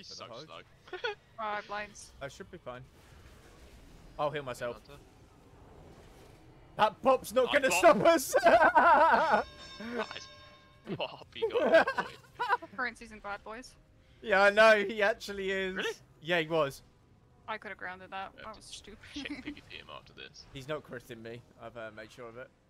He's for so the hug. slow. Alright, blinds. I should be fine. I'll heal myself. Hunter. That pop's not I going to pop. stop us! Nice pop you got there, boy. Currency's in bad boys. Yeah, I know, he actually is. Really? Yeah, he was. I could have grounded that. Yeah, That was stupid. Check PvP him after this. He's not critting me. I've made sure of it.